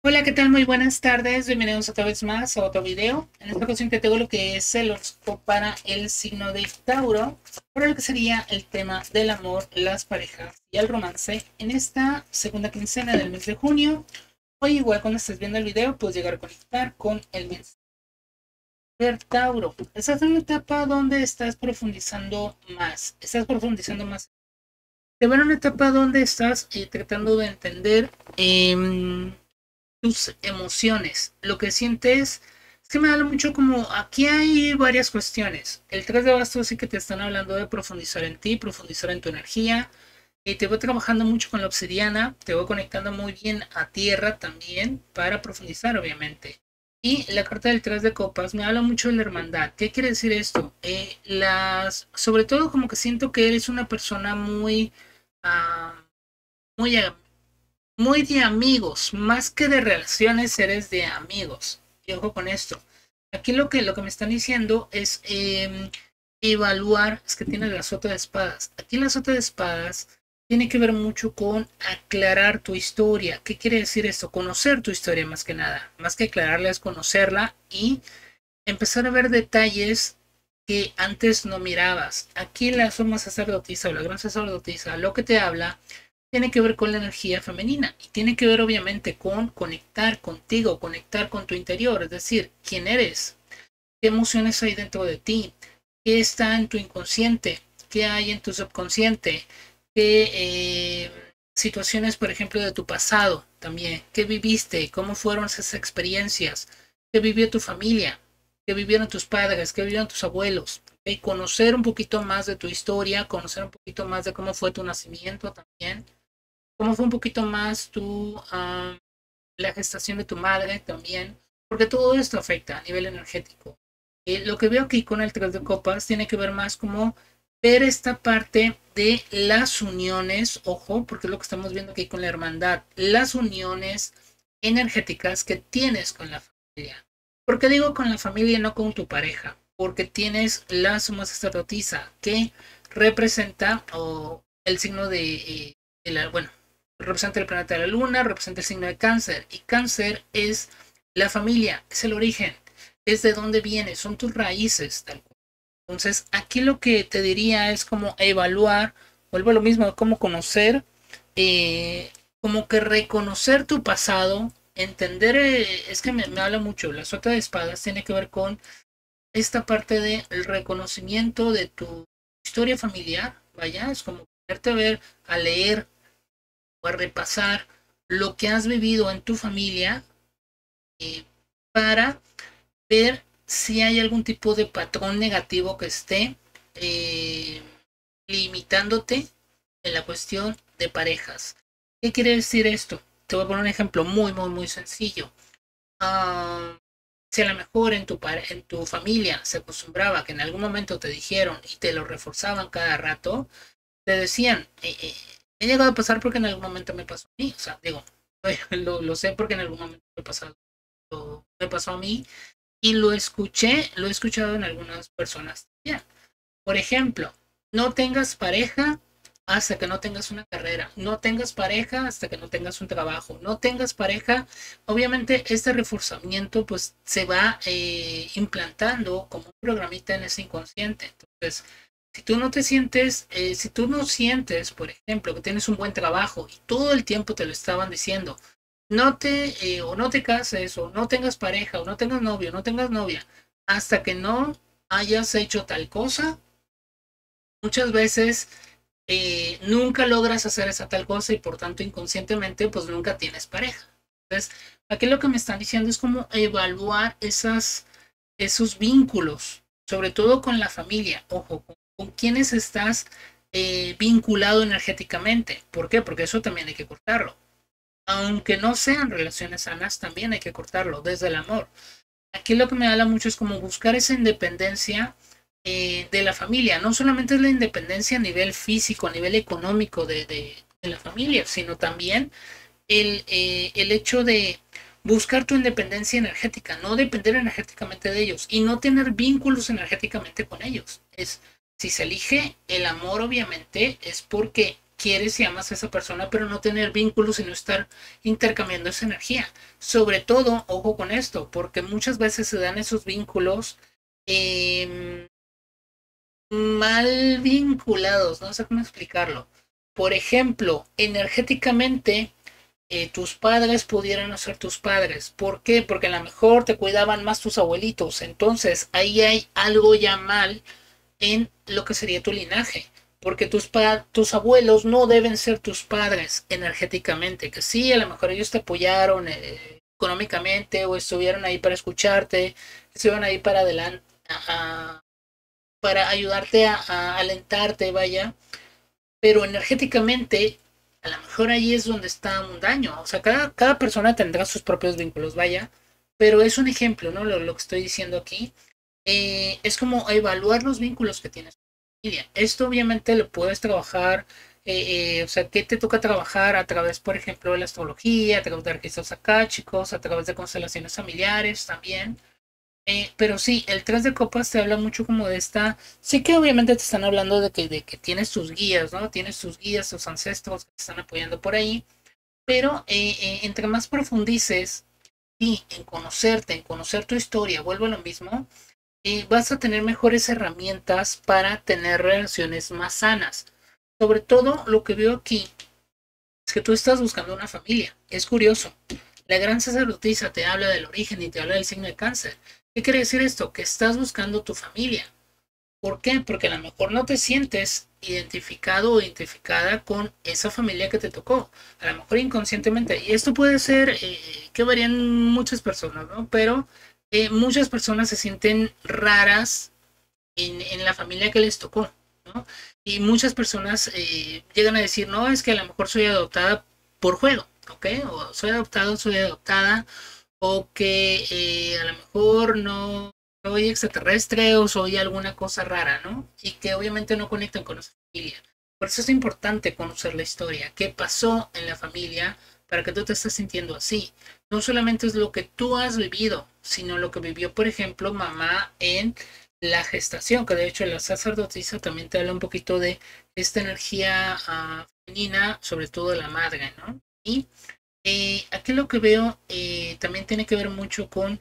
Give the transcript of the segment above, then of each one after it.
Hola, ¿qué tal? Muy buenas tardes. Bienvenidos otra vez más a otro video. En esta ocasión te tengo lo que es el horóscopo para el signo de Tauro, para lo que sería el tema del amor, las parejas y el romance en esta segunda quincena del mes de junio. Hoy igual cuando estés viendo el video puedes llegar a conectar con el mes de Tauro. Estás en una etapa donde estás profundizando más. Estás profundizando más. Te veo en una etapa donde estás tratando de entender tus emociones, lo que sientes. Es que me habla mucho como aquí hay varias cuestiones. El 3 de bastos sí que te están hablando de profundizar en ti, profundizar en tu energía. Y te voy trabajando mucho con la obsidiana, te voy conectando muy bien a tierra también para profundizar, obviamente. Y la carta del 3 de copas me habla mucho de la hermandad. ¿Qué quiere decir esto? Sobre todo como que siento que eres una persona uh, muy muy de amigos, más que de relaciones, eres de amigos. Y ojo con esto. Aquí lo que me están diciendo es evaluar, es que tiene la sota de espadas. Aquí la sota de espadas tiene que ver mucho con aclarar tu historia. ¿Qué quiere decir esto? Conocer tu historia más que nada. Más que aclararla es conocerla y empezar a ver detalles que antes no mirabas. Aquí la suma sacerdotisa o la gran sacerdotisa lo que te habla tiene que ver con la energía femenina y tiene que ver obviamente con conectar contigo, conectar con tu interior, es decir, quién eres, qué emociones hay dentro de ti, qué está en tu inconsciente, qué hay en tu subconsciente, qué situaciones, por ejemplo, de tu pasado también, qué viviste, cómo fueron esas experiencias, qué vivió tu familia, qué vivieron tus padres, qué vivieron tus abuelos. ¿Okay? Conocer un poquito más de tu historia, conocer un poquito más de cómo fue tu nacimiento también, cómo fue un poquito más la gestación de tu madre también, porque todo esto afecta a nivel energético. Lo que veo aquí con el 3 de copas tiene que ver más como ver esta parte de las uniones, ojo, porque es lo que estamos viendo aquí con la hermandad, las uniones energéticas que tienes con la familia. ¿Por qué digo con la familia y no con tu pareja? Porque tienes la suma sacerdotisa que representa el signo bueno, representa el planeta de la luna, representa el signo de cáncer. Y cáncer es la familia, es el origen, es de dónde vienes, son tus raíces, tal cual. Entonces, aquí lo que te diría es como evaluar, vuelvo a lo mismo, como conocer, eh, como que reconocer tu pasado, entender, es que me habla mucho, la suerte de espadas tiene que ver con esta parte del reconocimiento de tu historia familiar, vaya, es como ponerte a ver, a leer o a repasar lo que has vivido en tu familia eh, para ver si hay algún tipo de patrón negativo que esté eh, limitándote en la cuestión de parejas. ¿Qué quiere decir esto? Te voy a poner un ejemplo muy sencillo. Uh, si a lo mejor en tu familia se acostumbraba que en algún momento te dijeron y te lo reforzaban cada rato, te decían, he llegado a pasar porque en algún momento me pasó a mí, o sea, digo, lo sé porque en algún momento me pasó a mí y lo he escuchado en algunas personas también. Por ejemplo, no tengas pareja hasta que no tengas una carrera, no tengas pareja hasta que no tengas un trabajo, no tengas pareja. Obviamente este reforzamiento pues se va implantando como un programita en ese inconsciente. Entonces, si tú no te sientes, si tú no sientes, por ejemplo, que tienes un buen trabajo y todo el tiempo te lo estaban diciendo, o no te cases, o no tengas pareja, o no tengas novio, no tengas novia, hasta que no hayas hecho tal cosa, muchas veces nunca logras hacer esa tal cosa y por tanto inconscientemente pues nunca tienes pareja. Entonces, aquí lo que me están diciendo es como evaluar esos vínculos, sobre todo con la familia, ojo, con quienes estás vinculado energéticamente. ¿Por qué? Porque eso también hay que cortarlo. Aunque no sean relaciones sanas, también hay que cortarlo desde el amor. Aquí lo que me habla mucho es como buscar esa independencia de la familia. No solamente es la independencia a nivel físico, a nivel económico de la familia, sino también el hecho de buscar tu independencia energética, no depender energéticamente de ellos y no tener vínculos energéticamente con ellos. Si se elige el amor, obviamente, es porque quieres y amas a esa persona, pero no tener vínculos y no estar intercambiando esa energía. Sobre todo, ojo con esto, porque muchas veces se dan esos vínculos eh, mal vinculados, no sé cómo explicarlo. Por ejemplo, energéticamente, tus padres pudieran no ser tus padres. ¿Por qué? Porque a lo mejor te cuidaban más tus abuelitos. Entonces, ahí hay algo ya mal en lo que sería tu linaje. Porque tus abuelos no deben ser tus padres energéticamente. Que sí, a lo mejor ellos te apoyaron económicamente o estuvieron ahí para escucharte, estuvieron ahí para adelante, para ayudarte a alentarte, vaya, pero energéticamente a lo mejor ahí es donde está un daño. O sea, cada persona tendrá sus propios vínculos, vaya, pero es un ejemplo, ¿no? Lo que estoy diciendo aquí. Es como evaluar los vínculos que tienes con tu familia. Esto obviamente lo puedes trabajar, o sea, ¿qué te toca trabajar a través, por ejemplo, de la astrología, a través de registros akáshicos, a través de constelaciones familiares también? Pero sí, el 3 de copas te habla mucho como de esta, sí que obviamente te están hablando de que tienes tus guías, ¿no? Tienes tus guías, tus ancestros que te están apoyando por ahí, pero entre más profundices y en conocerte, en conocer tu historia, vuelvo a lo mismo, vas a tener mejores herramientas para tener relaciones más sanas. Sobre todo lo que veo aquí es que tú estás buscando una familia. Es curioso. La gran sacerdotisa te habla del origen y te habla del signo de cáncer. ¿Qué quiere decir esto? Que estás buscando tu familia. ¿Por qué? Porque a lo mejor no te sientes identificado o identificada con esa familia que te tocó. A lo mejor inconscientemente. Y esto puede ser que varían muchas personas, ¿no? Pero muchas personas se sienten raras en la familia que les tocó, ¿no? Y muchas personas llegan a decir, no, es que a lo mejor soy adoptada por juego, ¿ok? O soy adoptado, soy adoptada, o que a lo mejor no soy extraterrestre o soy alguna cosa rara, ¿no? Y que obviamente no conectan con esa familia. Por eso es importante conocer la historia, qué pasó en la familia para que tú te estés sintiendo así. No solamente es lo que tú has vivido, sino lo que vivió, por ejemplo, mamá en la gestación, que de hecho la sacerdotisa también te habla un poquito de esta energía femenina, sobre todo de la madre, ¿no? Y aquí lo que veo también tiene que ver mucho con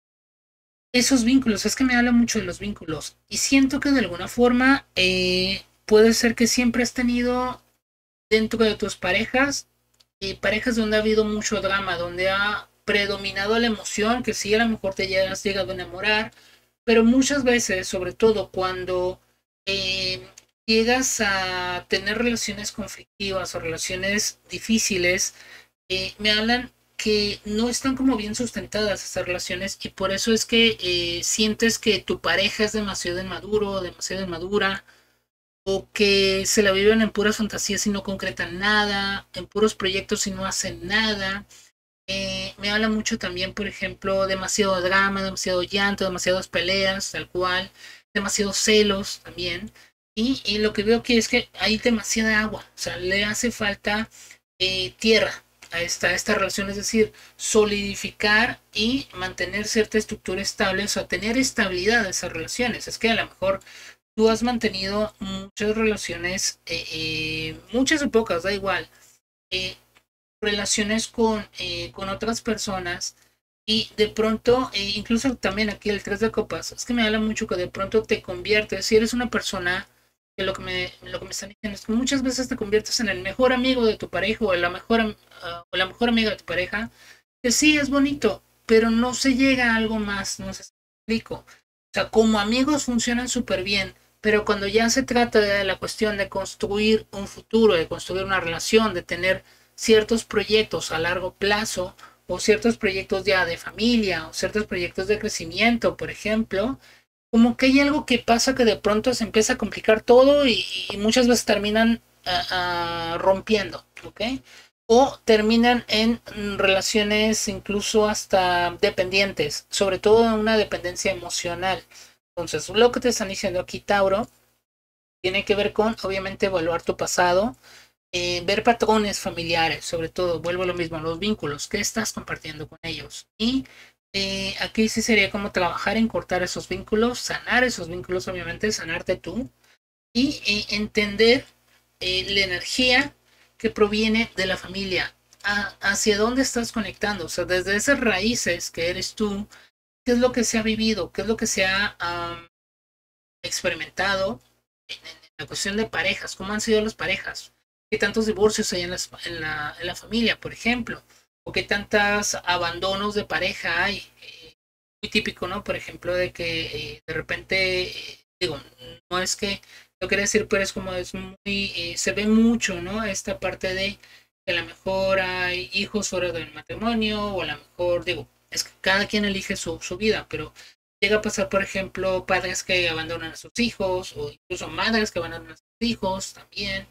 esos vínculos. Es que me habla mucho de los vínculos y siento que de alguna forma puede ser que siempre has tenido dentro de tus parejas parejas donde ha habido mucho drama, donde ha predominado la emoción, que sí a lo mejor te has llegado a enamorar, pero muchas veces, sobre todo cuando eh, llegas a tener relaciones conflictivas o relaciones difíciles, me hablan que no están como bien sustentadas esas relaciones y por eso es que sientes que tu pareja es demasiado inmaduro, demasiado inmadura o que se la viven en puras fantasías y no concretan nada, en puros proyectos y no hacen nada. Me habla mucho también, por ejemplo, demasiado drama, demasiado llanto, demasiadas peleas, tal cual, demasiados celos también. Y lo que veo aquí es que hay demasiada agua, o sea, le hace falta tierra a esta relación, es decir, solidificar y mantener cierta estructura estable, o sea, tener estabilidad de esas relaciones. Es que a lo mejor tú has mantenido muchas relaciones, muchas o pocas, da igual, eh, relaciones con otras personas y de pronto, incluso también aquí el 3 de copas, es que me habla mucho que de pronto te conviertes, si eres una persona, que lo que me están diciendo es que muchas veces te conviertes en el mejor amigo de tu pareja o o la mejor amiga de tu pareja, que sí es bonito, pero no se llega a algo más, no sé si me explico. O sea, como amigos funcionan súper bien, pero cuando ya se trata de la cuestión de construir un futuro, de construir una relación, de tener ciertos proyectos a largo plazo o ciertos proyectos ya de familia o ciertos proyectos de crecimiento, por ejemplo, como que hay algo que pasa que de pronto se empieza a complicar todo y muchas veces terminan rompiendo, ¿ok? O terminan en relaciones incluso hasta dependientes, sobre todo una dependencia emocional. Entonces, lo que te están diciendo aquí, Tauro, tiene que ver con, obviamente, evaluar tu pasado, ver patrones familiares, sobre todo, vuelvo a lo mismo, los vínculos, qué estás compartiendo con ellos. Y aquí sí sería como trabajar en cortar esos vínculos, sanar esos vínculos, obviamente, sanarte tú y entender la energía que proviene de la familia. Hacia dónde estás conectando, o sea, desde esas raíces que eres tú, qué es lo que se ha vivido, qué es lo que se ha experimentado en la cuestión de parejas, cómo han sido las parejas, qué tantos divorcios hay en la familia, por ejemplo, o qué tantos abandonos de pareja hay. Muy típico, ¿no? Por ejemplo, de que de repente, digo, no es que lo quiero decir, pero es como es muy, se ve mucho, ¿no? Esta parte de que a lo mejor hay hijos fuera del matrimonio, o a lo mejor, digo, es que cada quien elige su vida, pero llega a pasar, por ejemplo, padres que abandonan a sus hijos, o incluso madres que abandonan a sus hijos también.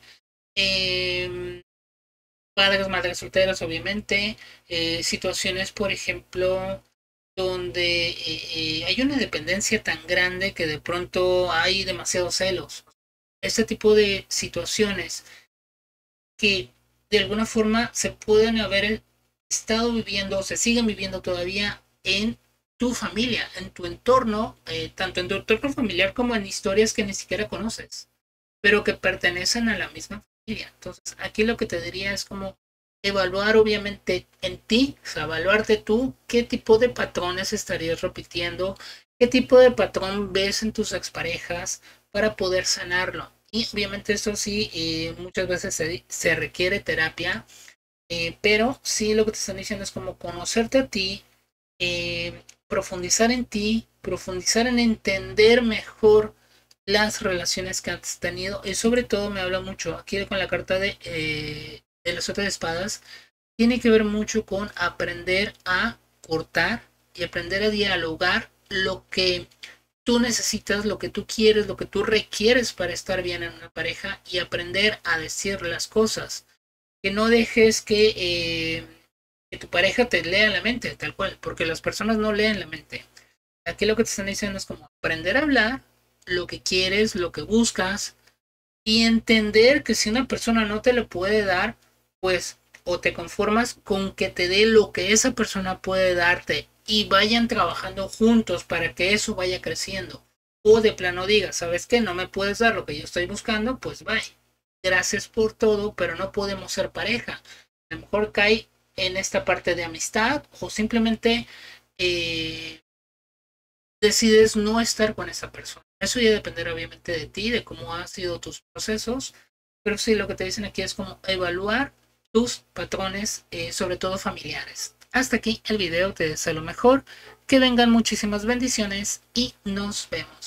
Eh, Padres, madres solteras, obviamente. Situaciones, por ejemplo, donde hay una dependencia tan grande que de pronto hay demasiados celos. Este tipo de situaciones que de alguna forma se pueden haber estado viviendo o se siguen viviendo todavía en tu familia, en tu entorno, tanto en tu entorno familiar como en historias que ni siquiera conoces, pero que pertenecen a la misma familia. Entonces, aquí lo que te diría es como evaluar obviamente en ti, o sea, evaluarte tú qué tipo de patrones estarías repitiendo, qué tipo de patrón ves en tus exparejas para poder sanarlo. Y obviamente esto sí, muchas veces se requiere terapia, pero sí lo que te están diciendo es como conocerte a ti, profundizar en ti, profundizar en entender mejor las relaciones que has tenido y sobre todo me habla mucho aquí con la carta de las otras espadas, tiene que ver mucho con aprender a cortar y aprender a dialogar lo que tú necesitas, lo que tú quieres, lo que tú requieres para estar bien en una pareja y aprender a decir las cosas. Que no dejes que tu pareja te lea la mente, tal cual, porque las personas no leen la mente. Aquí lo que te están diciendo es como aprender a hablar lo que quieres, lo que buscas y entender que si una persona no te lo puede dar, pues o te conformas con que te dé lo que esa persona puede darte y vayan trabajando juntos para que eso vaya creciendo. O de plano digas, ¿sabes qué? No me puedes dar lo que yo estoy buscando, pues bye. Gracias por todo, pero no podemos ser pareja. A lo mejor cae en esta parte de amistad o simplemente eh, decides no estar con esa persona. Eso ya dependerá obviamente de ti, de cómo han sido tus procesos, pero sí lo que te dicen aquí es como evaluar tus patrones, sobre todo familiares. Hasta aquí el video, te deseo lo mejor, que vengan muchísimas bendiciones y nos vemos.